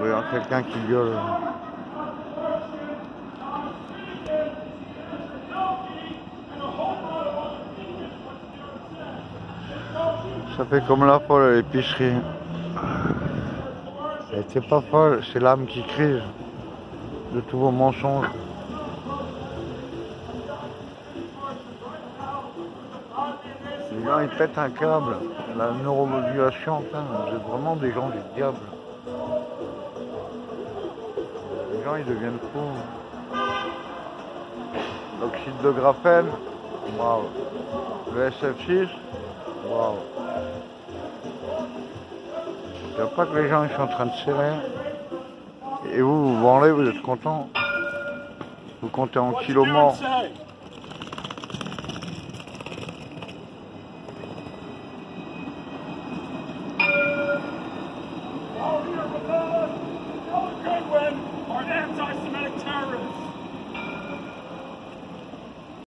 doit y avoir quelqu'un qui gueule. Ça fait comme la folle à l'épicerie. Et c'est pas folle, c'est l'âme qui crie de tous vos mensonges. Les gens ils pètent un câble, la neuromodulation, putain, vous êtes vraiment des gens du diable. Les gens ils deviennent fous. L'oxyde de graphène, waouh. Le SF6, waouh. Il n'y a pas que les gens ils sont en train de serrer. Et vous, vous branlez, vous êtes content. Vous comptez en kilos morts.